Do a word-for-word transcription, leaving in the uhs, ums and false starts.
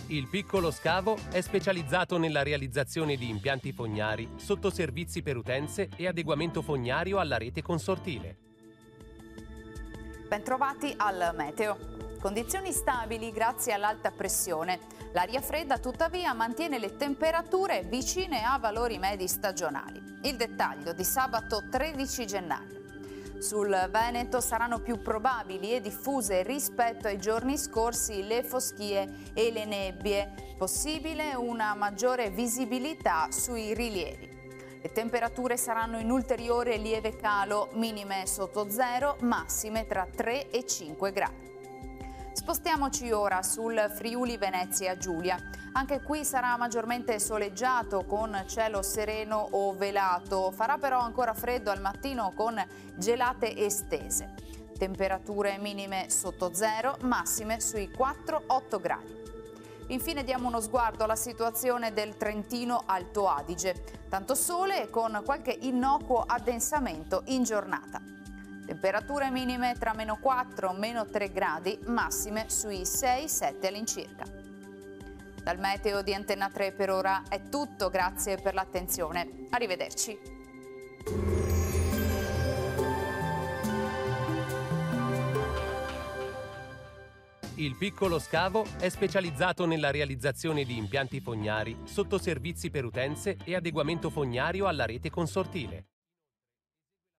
Il piccolo scavo è specializzato nella realizzazione di impianti fognari, sottoservizi per utenze e adeguamento fognario alla rete consortile. Bentrovati al meteo. Condizioni stabili grazie all'alta pressione. L'aria fredda tuttavia mantiene le temperature vicine a valori medi stagionali. Il dettaglio di sabato tredici gennaio. Sul Veneto saranno più probabili e diffuse rispetto ai giorni scorsi le foschie e le nebbie. Possibile una maggiore visibilità sui rilievi. Le temperature saranno in ulteriore lieve calo, minime sotto zero, massime tra tre e cinque gradi. Spostiamoci ora sul Friuli Venezia Giulia. Anche qui sarà maggiormente soleggiato con cielo sereno o velato. Farà però ancora freddo al mattino con gelate estese. Temperature minime sotto zero, massime sui quattro otto gradi. Infine diamo uno sguardo alla situazione del Trentino Alto Adige. Tanto sole con qualche innocuo addensamento in giornata. Temperature minime tra meno quattro e meno tre gradi, massime sui sei sette all'incirca. Dal meteo di Antenna tre per ora è tutto, grazie per l'attenzione. Arrivederci. Il piccolo scavo è specializzato nella realizzazione di impianti fognari, sottoservizi per utenze e adeguamento fognario alla rete consortile.